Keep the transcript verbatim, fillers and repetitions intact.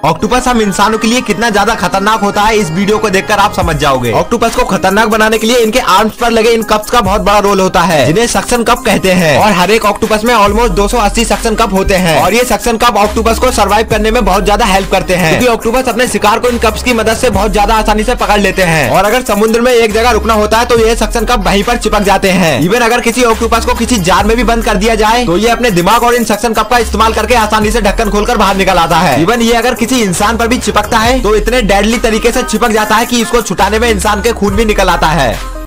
Octopus हम इंसानों के लिए कितना ज्यादा खतरनाक होता है इस वीडियो को देखकर आप समझ जाओगे। ऑक्टोपस को खतरनाक बनाने के लिए इनके आर्म्स पर लगे इन कप्स का बहुत बड़ा रोल होता है, जिन्हें सक्शन कप कहते हैं। और हर एक ऑक्टोपस में ऑलमोस्ट दो सौ अस्सी सक्शन कप होते हैं और ये सक्शन कप ऑक्टोपस को सर्वाइव करने में बहुत ज्यादा हेल्प करते हैं, क्योंकि ऑक्टोपस अपने शिकार को इन कप्स की मदद से बहुत ज्यादा आसानी से पकड़ लेते हैं। और अगर समुद्र में एक जगह रुकना होता है तो ये सक्शन कप वहीं पर चिपक जाते हैं। इवन अगर किसी ऑक्टोपस को किसी जार में भी बंद कर दिया जाए तो ये अपने दिमाग और इन सक्शन कप का इस्तेमाल करके आसानी से ढक्कन खोलकर बाहर निकल आता है। इवन ये अगर किसी इंसान पर भी चिपकता है तो इतने डेडली तरीके से चिपक जाता है कि इसको छुटाने में इंसान के खून भी निकल आता है।